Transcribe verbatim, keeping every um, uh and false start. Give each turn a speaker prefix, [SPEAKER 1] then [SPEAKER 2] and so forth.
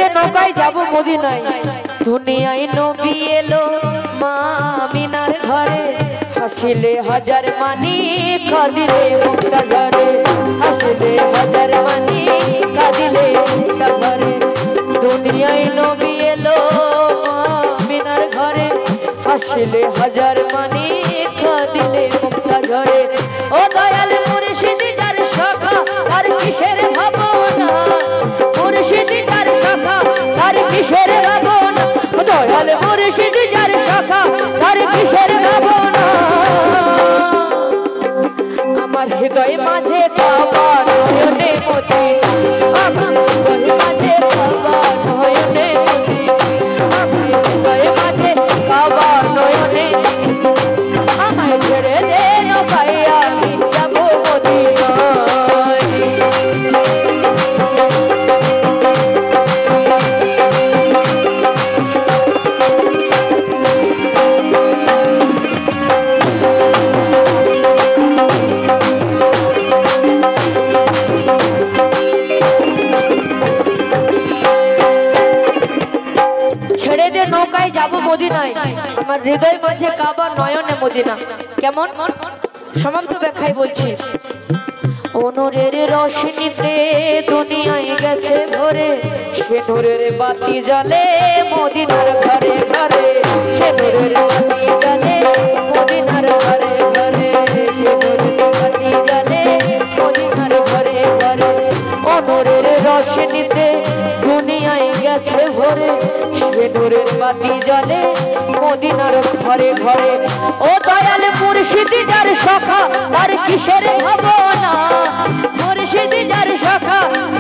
[SPEAKER 1] দে নৌকায় যাব মদিনায়। দুনিয়ায় নবী এলো মা আমিনার ঘরে, হাসিলে হাজার মানি কাঁদিলে মুক্তা ঝরে, হাসিলে হাজার মানি কাঁদিলে মুক্তা ঝরে। দুনিয়ায় নবী এলো মা আমিনার ঘরে, হাসিলে হাজার মানি কাঁদিলে মুক্তা ঝরে। ও দয়াল মুর্শিদি যার শাখা তার কিসের ভাবনা, মুর্শিদি যার শাখা তার কিসের ভাবনা, দয়াল মুর্শিদি যার শাখা তার কিসের ভাবনা। আমার হৃদয় মাঝে কাবা নয়নে মদিনা, আমার হৃদয় মাঝে কাবা নয়নে মদিনা, আমার হৃদয় মাঝে কাবা নয়নে। আমায় ছেড়ে দে নৌকায় আমি যাব মদিনায়। ছেড়ে দে নৌকায় যাব মদিনায়, আমার হৃদয় মাঝে কাবা নয়নে মদিনা। কেমন সমাপ্ত ব্যাখ্যায় বলছি। অনুরের রোশনীতে দুনিয়ায় গেছে ভরে, সে নূরের বাতি জ্বলে মদিনার ঘরে ঘরে, সে নূরের বাতি জ্বলে মদিনার ঘরে ঘরে, সে নূরের বাতি জ্বলে মদিনার ঘরে ঘরে। অনুরের রোশনীতে দুনিয়ায় গেছে ভরে, সে নূরের বাতি জ্বলে মদিনার ঘরে ঘরে। ও দয়াল মুর্শিদি যার শাখা তার কিসের ভাবনা, মুর্শিদি যার শাখা